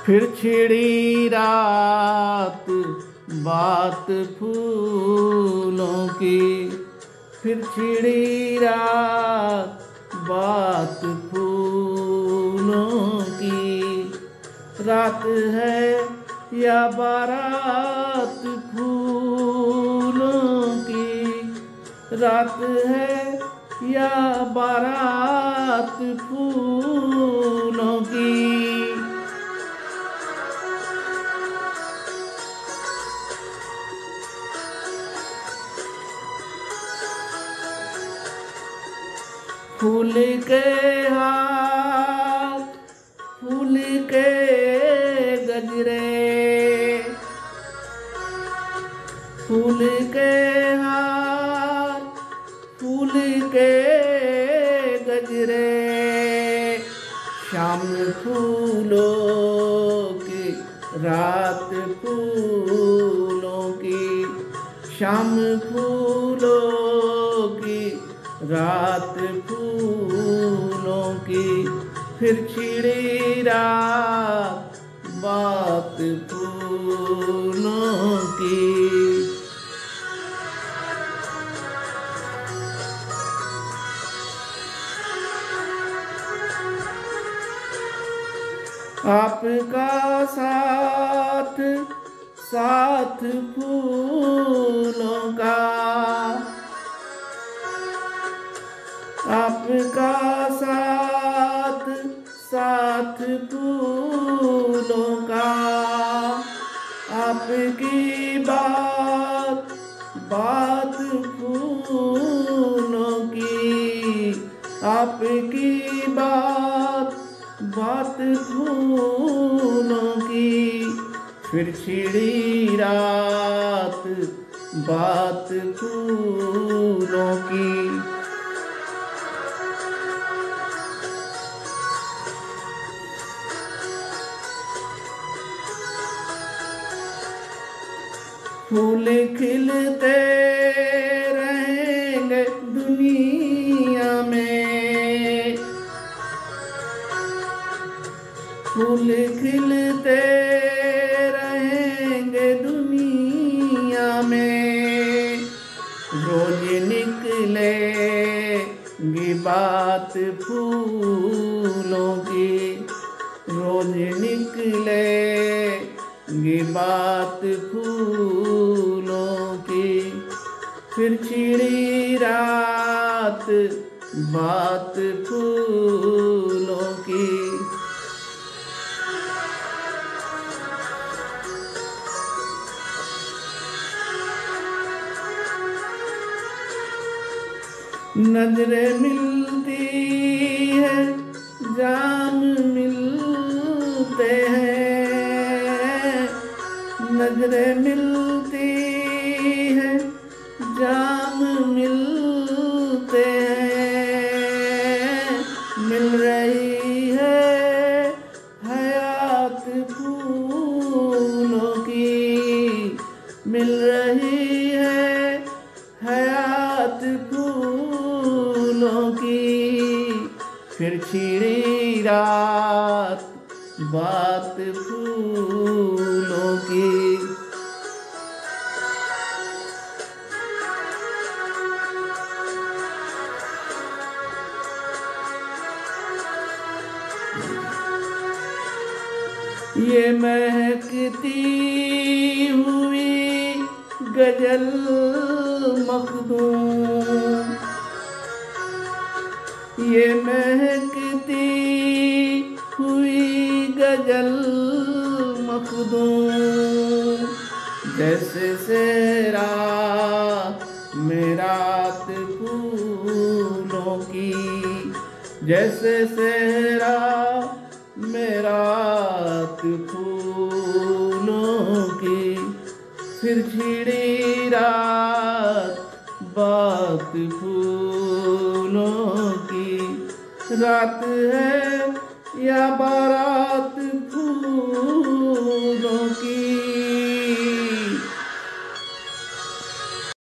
फिर छिड़ी रात बात फूलों की, फिर छिड़ी रात बात फूलों की। रात है या बारात फूलों की, रात है या बारात फूलों की। फूल के हाथ, फूल के गजरे, फूल के हाथ, फूल के गजरे। शाम फूलों की, रात फूलों की, शाम फूलों की, रात फूलों की। फिर छिड़ी रात बात फूलों की। आपका साथ, साथ फूलों का, आपका साथ, साथ फूलों का। आपकी बात, बात फूलों की, आपकी बात, बात फूलों की। फिर छिड़ी रात बात फूलों की। फूल खिलते रहेंगे दुनिया में, फूल खिलते रहेंगे दुनिया में। रोज निकलेगी बात फूलों की, रोज निकलेगी बात फूलों की। फिर छिड़ी रात बात फूलों की। नजरें मिलती है, जाम मिलते हैं, नजरें मिलती है, जाम मिलते हैं। मिल रही है हयात फूलों की, मिल रही है हयात फूलों की। फिर छिड़ी रात बात फूलों की। ये महकती हुई गजल मखदूम, ये महकती हुई गजल मखदूम। जैसे सेहरा में रात फूलों की, जैसे सेहरा में रात फूलों की। फिर छिड़ी रात बात फूलों की। रात है या बारात फूलों